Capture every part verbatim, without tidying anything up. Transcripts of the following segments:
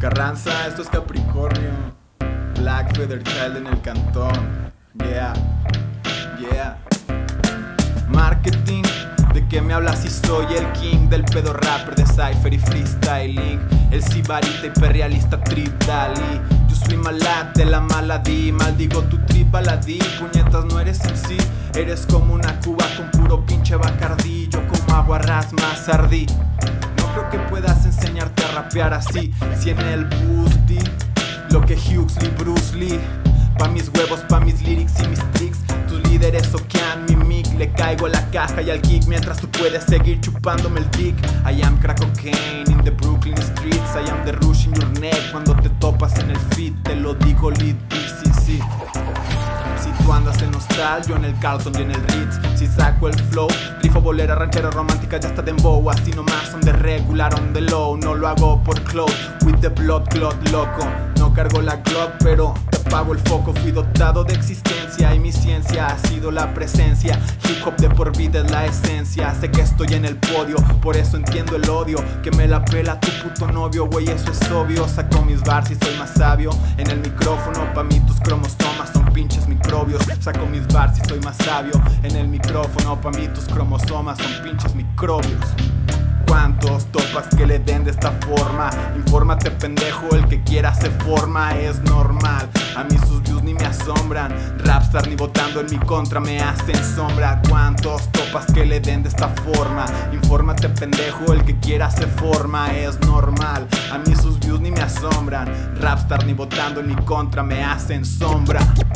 Carranza, esto es Capricornio. Black Feather Child en el cantón. Yeah, yeah. Marketing, ¿de qué me hablas si soy el king del pedo rapper de cypher y freestyling? El sibarita hiperrealista trip Dali. Yo soy malad de la maladí, maldigo tu trip baladí. Puñetas, no eres en sí, eres como una cuba con puro pinche bacardí. Yo como agua ras más ardí. No creo que puedas enseñarte a rapear así, si en el Boosty lo que Huxley, Bruce Lee. Pa' mis huevos, pa' mis lyrics y mis tricks. Tus líderes soquean mi mic. Le caigo a la caja y al kick mientras tú puedes seguir chupándome el dick. I am crack cocaine in the Brooklyn streets. I am the rush in your neck cuando te topas en el feed. Te lo digo lit, sí, sí. Si tú andas en hostal, yo en el Carlton y en el Ritz. Si saco el flow, rifo bolera, ranchera romántica, ya está dembow. Así nomás son de regular on the low. No lo hago por cloud, with the blood clot loco. No cargo la Glock, pero te apago el foco. Fui dotado de existencia y mi ciencia ha sido la presencia. Hip hop de por vida es la esencia. Sé que estoy en el podio, por eso entiendo el odio. Que me la pela tu puto novio, güey, eso es obvio. Saco mis bars y soy más sabio. En el micrófono, pa' mí tus cromosomas son pinches microbios. Saco mis bars y soy más sabio. En el micrófono, pa' mí tus cromosomas son pinches microbios. ¿Cuántos topas que le den de esta forma? Infórmate, pendejo, el que quiera se forma, es normal. A mí sus views ni me asombran. Rapstar ni votando en mi contra me hacen sombra. ¿Cuántos topas que le den de esta forma? Infórmate, pendejo, el que quiera se forma, es normal. A mí sus views ni me asombran. Rapstar ni votando en mi contra me hacen sombra.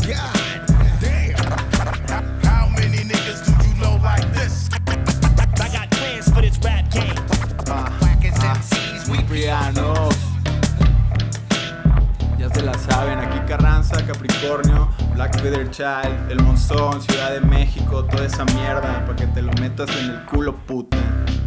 Ya se la saben, aquí Carranza, Capricornio, Black Feather Child, El Monzón, Ciudad de México, toda esa mierda, para que te lo metas en el culo, puta.